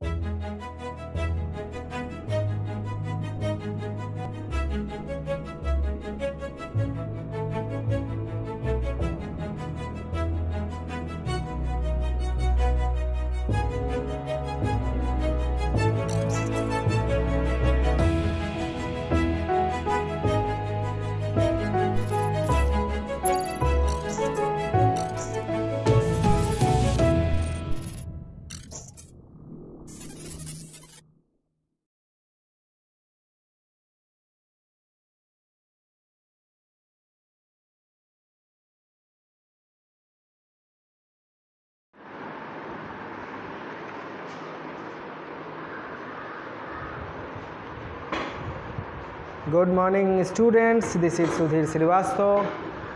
Good morning students, this is Sudhir Srivastava,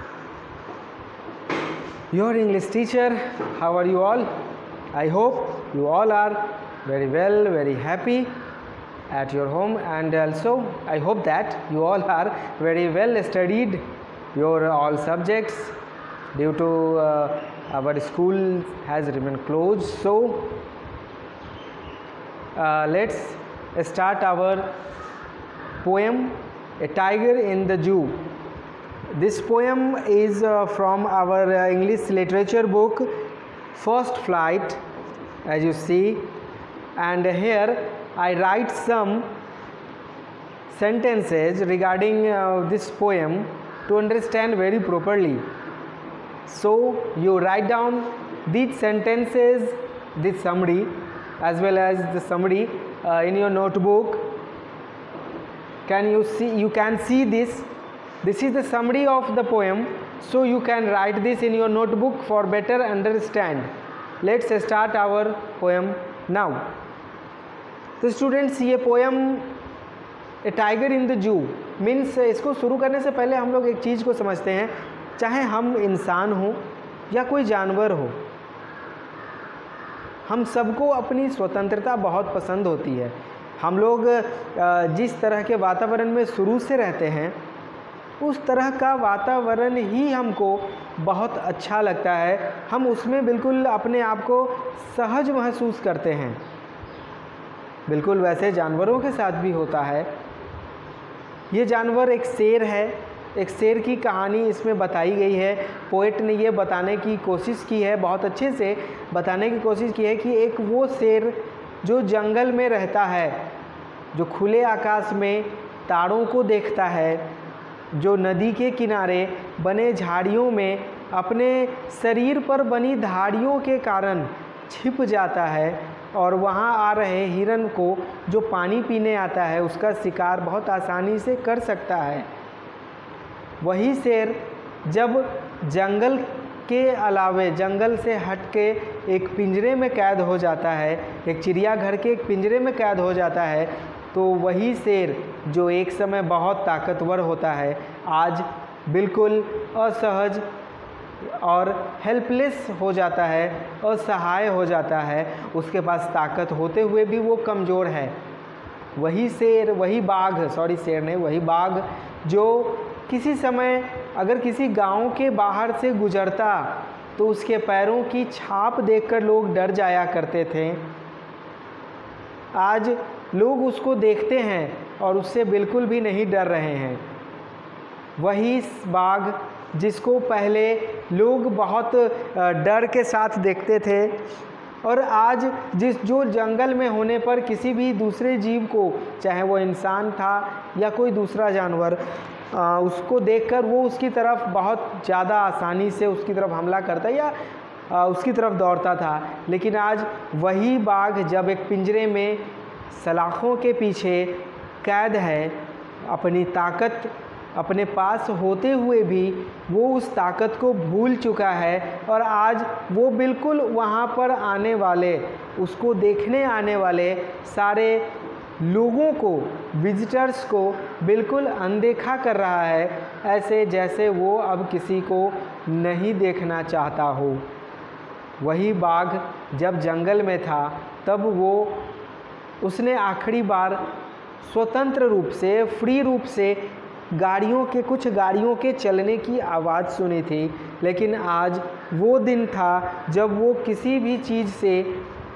your English teacher. How are you all? I hope you all are very well, very happy at your home, and also I hope that you all are very well studied your all subjects due to our school has remained closed. So let's start our poem, A Tiger in the Zoo. This poem is from our English literature book First Flight, as you see, and here I write some sentences regarding this poem to understand very properly. So you write down these sentences, this summary as well as the summary in your notebook. You can see this. This is the summary of the poem, so you can write this in your notebook for better understand. Let's start our poem now. तो students, ये poem a tiger in the zoo means, इसको शुरू करने से पहले हम लोग एक चीज़ को समझते हैं, चाहे हम इंसान हो या कोई जानवर हो, हम सबको अपनी स्वतंत्रता बहुत पसंद होती है। हम लोग जिस तरह के वातावरण में शुरू से रहते हैं उस तरह का वातावरण ही हमको बहुत अच्छा लगता है, हम उसमें बिल्कुल अपने आप को सहज महसूस करते हैं। बिल्कुल वैसे जानवरों के साथ भी होता है। ये जानवर एक शेर है, एक शेर की कहानी इसमें बताई गई है। पोएट ने ये बताने की कोशिश की है, बहुत अच्छे से बताने की कोशिश की है कि एक वो शेर जो जंगल में रहता है, जो खुले आकाश में तारों को देखता है, जो नदी के किनारे बने झाड़ियों में अपने शरीर पर बनी धारियों के कारण छिप जाता है और वहाँ आ रहे हिरन को जो पानी पीने आता है उसका शिकार बहुत आसानी से कर सकता है। वही शेर जब जंगल के अलावे, जंगल से हट के एक पिंजरे में कैद हो जाता है, एक चिड़ियाघर के एक पिंजरे में कैद हो जाता है, तो वही शेर जो एक समय बहुत ताकतवर होता है, आज बिल्कुल असहज और हेल्पलेस हो जाता है, असहाय हो जाता है। उसके पास ताकत होते हुए भी वो कमज़ोर है। वही शेर, वही बाघ, सॉरी शेर नहीं, वही बाघ जो किसी समय अगर किसी गांव के बाहर से गुजरता तो उसके पैरों की छाप देखकर लोग डर जाया करते थे, आज लोग उसको देखते हैं और उससे बिल्कुल भी नहीं डर रहे हैं। वही बाघ जिसको पहले लोग बहुत डर के साथ देखते थे और आज जो जंगल में होने पर किसी भी दूसरे जीव को, चाहे वो इंसान था या कोई दूसरा जानवर, उसको देखकर वो उसकी तरफ बहुत ज़्यादा आसानी से उसकी तरफ हमला करता या उसकी तरफ दौड़ता था। लेकिन आज वही बाघ जब एक पिंजरे में सलाखों के पीछे कैद है, अपनी ताकत अपने पास होते हुए भी वो उस ताकत को भूल चुका है और आज वो बिल्कुल वहाँ पर आने वाले, उसको देखने आने वाले सारे लोगों को, विजिटर्स को बिल्कुल अनदेखा कर रहा है, ऐसे जैसे वो अब किसी को नहीं देखना चाहता हो। वही बाघ जब जंगल में था तब उसने आखिरी बार स्वतंत्र रूप से, फ्री रूप से कुछ गाड़ियों के चलने की आवाज़ सुनी थी। लेकिन आज वो दिन था जब वो किसी भी चीज़ से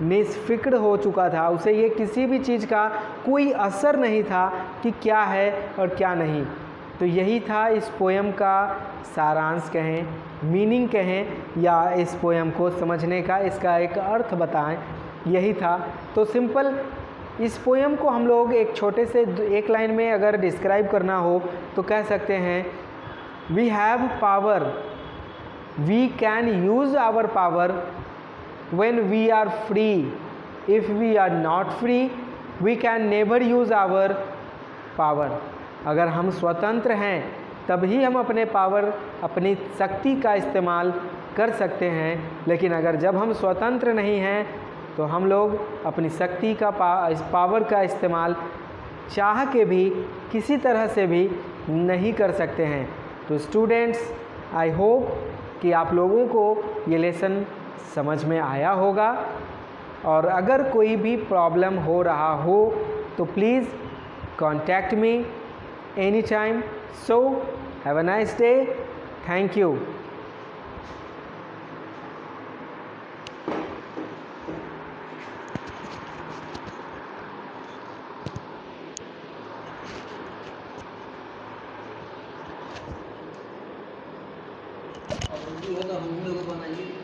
निष्फिक्र हो चुका था, उसे ये किसी भी चीज़ का कोई असर नहीं था कि क्या है और क्या नहीं। तो यही था इस पोयम का सारांश कहें, मीनिंग कहें, या इस पोयम को समझने का इसका एक अर्थ बताएं, यही था। तो सिंपल इस पोयम को हम लोग एक छोटे से एक लाइन में अगर डिस्क्राइब करना हो तो कह सकते हैं, we have power, we can use our power when we are free. If we are not free, we can never use our power. अगर हम स्वतंत्र हैं तभी हम अपने पावर, अपनी शक्ति का इस्तेमाल कर सकते हैं, लेकिन अगर जब हम स्वतंत्र नहीं हैं तो हम लोग अपनी शक्ति का पावर का इस्तेमाल चाह के भी किसी तरह से भी नहीं कर सकते हैं। तो स्टूडेंट्स, आई होप कि आप लोगों को ये लेसन समझ में आया होगा, और अगर कोई भी प्रॉब्लम हो रहा हो तो please contact me any time. So have a nice day, thank you. और हम लोग बनाइए।